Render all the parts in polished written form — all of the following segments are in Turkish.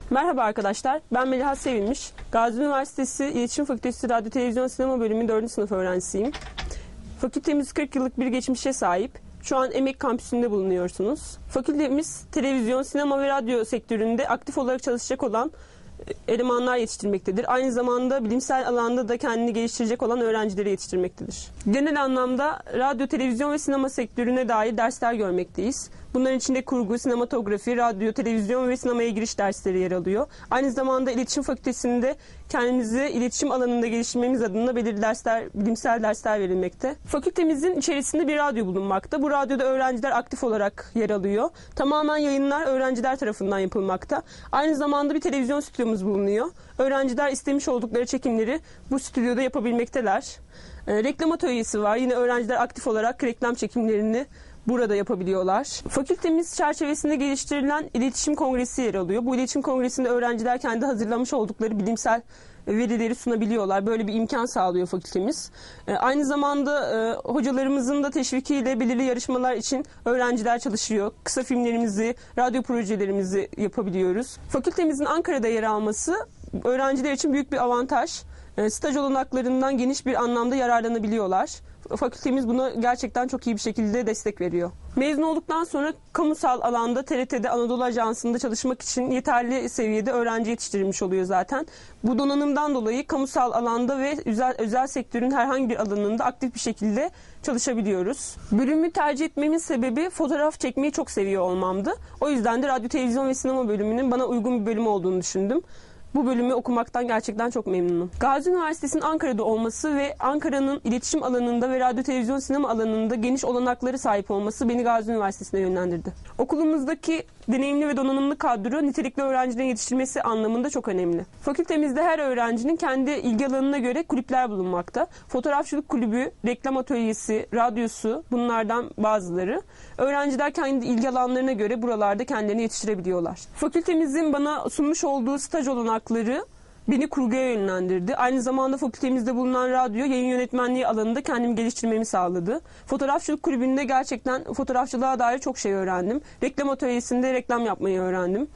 Merhaba arkadaşlar, ben Meliha Sevilmiş. Gazi Üniversitesi İletişim Fakültesi Radyo Televizyon Sinema Bölümü 4. sınıf öğrencisiyim. Fakültemiz 40 yıllık bir geçmişe sahip. Şu an Emek Kampüsü'nde bulunuyorsunuz. Fakültemiz televizyon, sinema ve radyo sektöründe aktif olarak çalışacak olan elemanlar yetiştirmektedir. Aynı zamanda bilimsel alanda da kendini geliştirecek olan öğrencileri yetiştirmektedir. Genel anlamda radyo, televizyon ve sinema sektörüne dair dersler görmekteyiz. Bunların içinde kurgu, sinematografi, radyo, televizyon ve sinemaya giriş dersleri yer alıyor. Aynı zamanda İletişim Fakültesi'nde kendimizi iletişim alanında geliştirmemiz adına belirli dersler, bilimsel dersler verilmekte. Fakültemizin içerisinde bir radyo bulunmakta. Bu radyoda öğrenciler aktif olarak yer alıyor. Tamamen yayınlar öğrenciler tarafından yapılmakta. Aynı zamanda bir televizyon stüdyomuz bulunuyor. Öğrenciler istemiş oldukları çekimleri bu stüdyoda yapabilmekteler. Reklam atölyesi var. Yine öğrenciler aktif olarak reklam çekimlerini burada yapabiliyorlar. Fakültemiz çerçevesinde geliştirilen iletişim kongresi yer alıyor. Bu iletişim kongresinde öğrenciler kendi hazırlamış oldukları bilimsel verileri sunabiliyorlar. Böyle bir imkan sağlıyor fakültemiz. Aynı zamanda hocalarımızın da teşvikiyle belirli yarışmalar için öğrenciler çalışıyor. Kısa filmlerimizi, radyo projelerimizi yapabiliyoruz. Fakültemizin Ankara'da yer alması öğrenciler için büyük bir avantaj. Staj olanaklarından geniş bir anlamda yararlanabiliyorlar. Fakültemiz buna gerçekten çok iyi bir şekilde destek veriyor. Mezun olduktan sonra kamusal alanda TRT'de Anadolu Ajansı'nda çalışmak için yeterli seviyede öğrenci yetiştirilmiş oluyor zaten. Bu donanımdan dolayı kamusal alanda ve özel sektörün herhangi bir alanında aktif bir şekilde çalışabiliyoruz. Bölümü tercih etmemin sebebi fotoğraf çekmeyi çok seviyor olmamdı. O yüzden de radyo, televizyon ve sinema bölümünün bana uygun bir bölüm olduğunu düşündüm. Bu bölümü okumaktan gerçekten çok memnunum. Gazi Üniversitesi'nin Ankara'da olması ve Ankara'nın iletişim alanında ve radyo, televizyon, sinema alanında geniş olanakları sahip olması beni Gazi Üniversitesi'ne yönlendirdi. Okulumuzdaki deneyimli ve donanımlı kadro nitelikli öğrencilerin yetiştirilmesi anlamında çok önemli. Fakültemizde her öğrencinin kendi ilgi alanına göre kulüpler bulunmakta. Fotoğrafçılık kulübü, reklam atölyesi, radyosu bunlardan bazıları. Öğrenciler kendi ilgi alanlarına göre buralarda kendilerini yetiştirebiliyorlar. Fakültemizin bana sunmuş olduğu staj olanakları beni kurguya yönlendirdi. Aynı zamanda fakültemizde bulunan radyo, yayın yönetmenliği alanında kendimi geliştirmemi sağladı. Fotoğrafçılık kulübünde gerçekten fotoğrafçılığa dair çok şey öğrendim. Reklam atölyesinde reklam yapmayı öğrendim.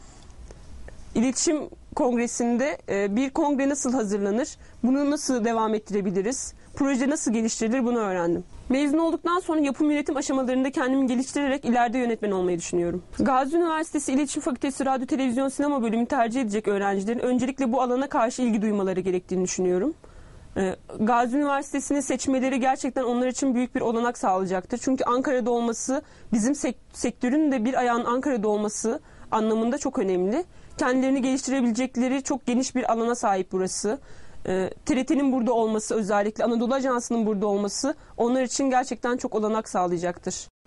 İletişim kongresinde bir kongre nasıl hazırlanır, bunu nasıl devam ettirebiliriz, proje nasıl geliştirilir bunu öğrendim. Mezun olduktan sonra yapım yönetim aşamalarında kendimi geliştirerek ileride yönetmen olmayı düşünüyorum. Gazi Üniversitesi İletişim Fakültesi Radyo, Televizyon, Sinema bölümü tercih edecek öğrencilerin öncelikle bu alana karşı ilgi duymaları gerektiğini düşünüyorum. Gazi Üniversitesi'ni seçmeleri gerçekten onlar için büyük bir olanak sağlayacaktır. Çünkü Ankara'da olması, bizim sektörün de bir ayağının Ankara'da olması anlamında çok önemli. Kendilerini geliştirebilecekleri çok geniş bir alana sahip burası. TRT'nin burada olması, özellikle Anadolu Ajansı'nın burada olması onlar için gerçekten çok olanak sağlayacaktır.